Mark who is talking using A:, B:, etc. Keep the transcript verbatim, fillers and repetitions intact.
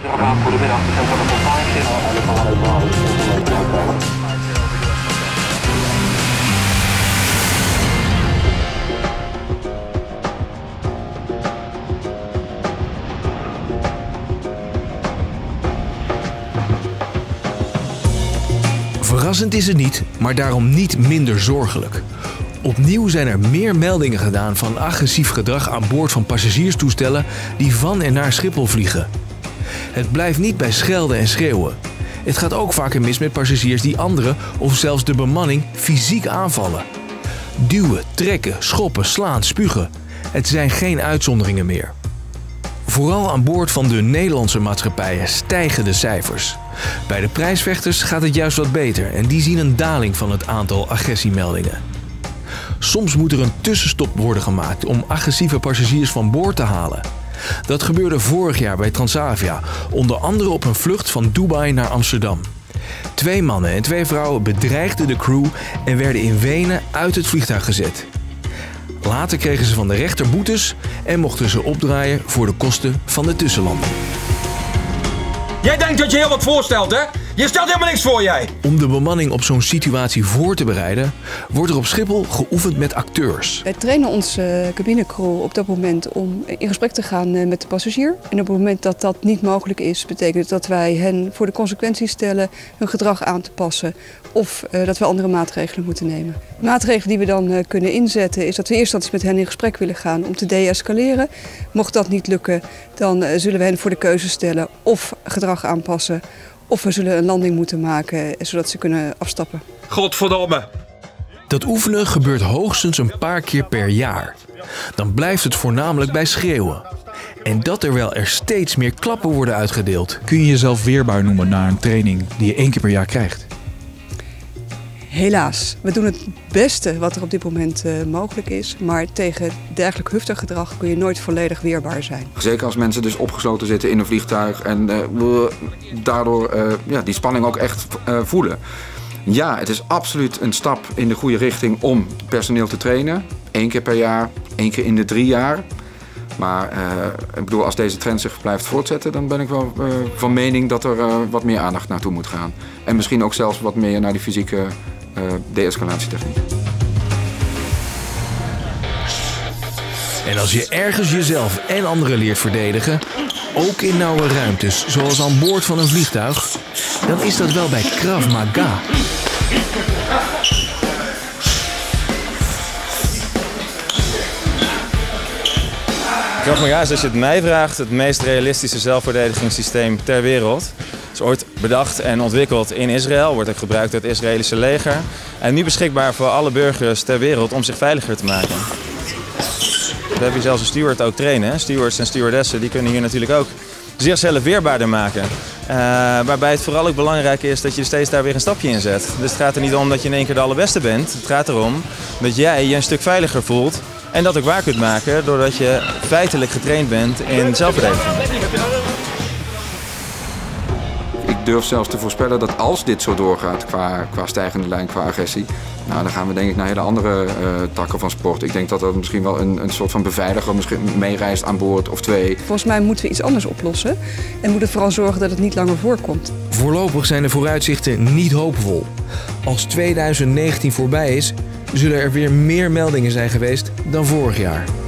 A: Goedemiddag, we zijn van de
B: Verrassend is het niet, maar daarom niet minder zorgelijk. Opnieuw zijn er meer meldingen gedaan van agressief gedrag aan boord van passagierstoestellen die van en naar Schiphol vliegen. Het blijft niet bij schelden en schreeuwen. Het gaat ook vaker mis met passagiers die anderen of zelfs de bemanning fysiek aanvallen. Duwen, trekken, schoppen, slaan, spugen. Het zijn geen uitzonderingen meer. Vooral aan boord van de Nederlandse maatschappijen stijgen de cijfers. Bij de prijsvechters gaat het juist wat beter en die zien een daling van het aantal agressiemeldingen. Soms moet er een tussenstop worden gemaakt om agressieve passagiers van boord te halen. Dat gebeurde vorig jaar bij Transavia, onder andere op een vlucht van Dubai naar Amsterdam. Twee mannen en twee vrouwen bedreigden de crew en werden in Wenen uit het vliegtuig gezet. Later kregen ze van de rechter boetes en mochten ze opdraaien voor de kosten van de tussenlanding.
C: Jij denkt dat je heel wat voorstelt, hè? Je stelt helemaal niks voor, jij!
B: Om de bemanning op zo'n situatie voor te bereiden, wordt er op Schiphol geoefend met acteurs.
D: Wij trainen onze cabinecrew op dat moment om in gesprek te gaan met de passagier. En op het moment dat dat niet mogelijk is, betekent dat wij hen voor de consequenties stellen hun gedrag aan te passen of uh, dat we andere maatregelen moeten nemen. De maatregelen die we dan uh, kunnen inzetten is dat we eerst met hen in gesprek willen gaan om te de-escaleren. Mocht dat niet lukken, dan uh, zullen we hen voor de keuze stellen of gedrag aanpassen of we zullen een landing moeten maken zodat ze kunnen afstappen.
C: Godverdomme!
B: Dat oefenen gebeurt hoogstens een paar keer per jaar. Dan blijft het voornamelijk bij schreeuwen. En dat terwijl er steeds meer klappen worden uitgedeeld.
E: Kun je jezelf weerbaar noemen naar een training die je één keer per jaar krijgt?
D: Helaas. We doen het beste wat er op dit moment uh, mogelijk is. Maar tegen dergelijk heftig gedrag kun je nooit volledig weerbaar zijn.
F: Zeker als mensen dus opgesloten zitten in een vliegtuig en uh, we daardoor uh, ja, die spanning ook echt uh, voelen. Ja, het is absoluut een stap in de goede richting om personeel te trainen. Eén keer per jaar, één keer in de drie jaar. Maar uh, ik bedoel, als deze trend zich blijft voortzetten, dan ben ik wel uh, van mening dat er uh, wat meer aandacht naartoe moet gaan. En misschien ook zelfs wat meer naar die fysieke uh, de-escalatietechniek.
B: En als je ergens jezelf en anderen leert verdedigen, ook in nauwe ruimtes, zoals aan boord van een vliegtuig, dan is dat wel bij Krav Maga.
G: Krav Maga is, als je het mij vraagt, het meest realistische zelfverdedigingssysteem ter wereld. Het is ooit bedacht en ontwikkeld in Israël, wordt ook gebruikt door het Israëlische leger. En nu beschikbaar voor alle burgers ter wereld om zich veiliger te maken. We hebben hier zelfs een steward ook trainen. Stewards en stewardessen die kunnen hier natuurlijk ook zichzelf weerbaarder maken. Uh, waarbij het vooral ook belangrijk is dat je steeds daar weer een stapje in zet. Dus het gaat er niet om dat je in één keer de allerbeste bent. Het gaat erom dat jij je een stuk veiliger voelt. En dat ook waar kunt maken doordat je feitelijk getraind bent in zelfverdediging.
F: Ik durf zelfs te voorspellen dat als dit zo doorgaat qua, qua stijgende lijn, qua agressie, nou, dan gaan we denk ik naar hele andere uh, takken van sport. Ik denk dat er misschien wel een, een soort van beveiliger misschien meereist aan boord of twee.
D: Volgens mij moeten we iets anders oplossen en moeten vooral zorgen dat het niet langer voorkomt.
B: Voorlopig zijn de vooruitzichten niet hoopvol. Als tweeduizend negentien voorbij is, zullen er weer meer meldingen zijn geweest dan vorig jaar.